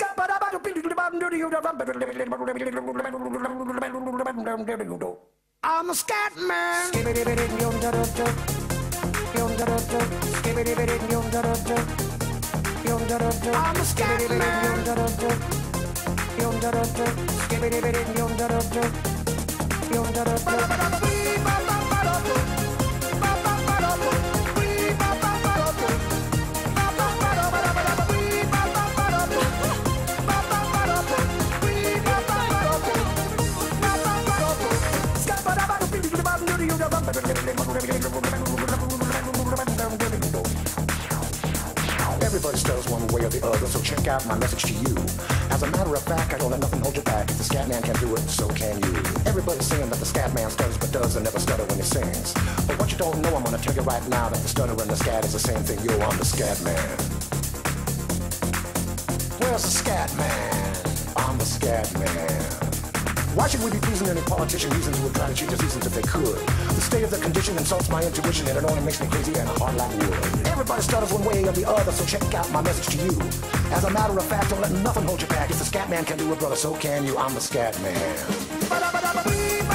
I'm a scat man. I'm a scat Everybody stutters one way or the other, so check out my message to you. As a matter of fact, I don't let nothing hold you back. If the scat man can do it, so can you. Everybody's saying that the scat man stutters but does and never stutter when he sings. But what you don't know, I'm gonna tell you right now that the stutter and the scat is the same thing. Yo, I'm the scat man. Where's the scat man? I'm the scat man. Why should we be pleasing any politician reasons who would try to cheat the seasons if they could? The state of the condition insults my intuition and it only makes me crazy and hard like wood. Everybody stutters one way or the other, so check out my message to you. As a matter of fact, don't let nothing hold you back. If the scat man can do it, brother, so can you. I'm the scat man.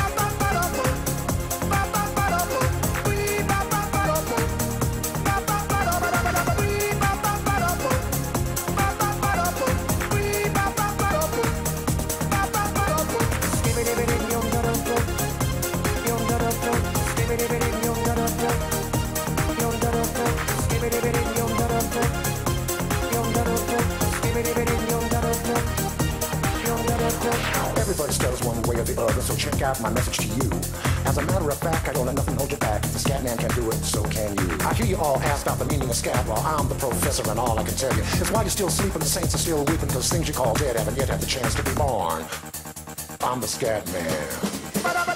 Everybody stutters one way or the other, so check out my message to you. As a matter of fact, I don't let nothing hold you back. If the scat man can do it, so can you. I hear you all ask out the meaning of scat. Well, I'm the professor and all I can tell you is why you're still sleeping, the saints are still weeping, because things you call dead haven't yet had the chance to be born. I'm the scat man.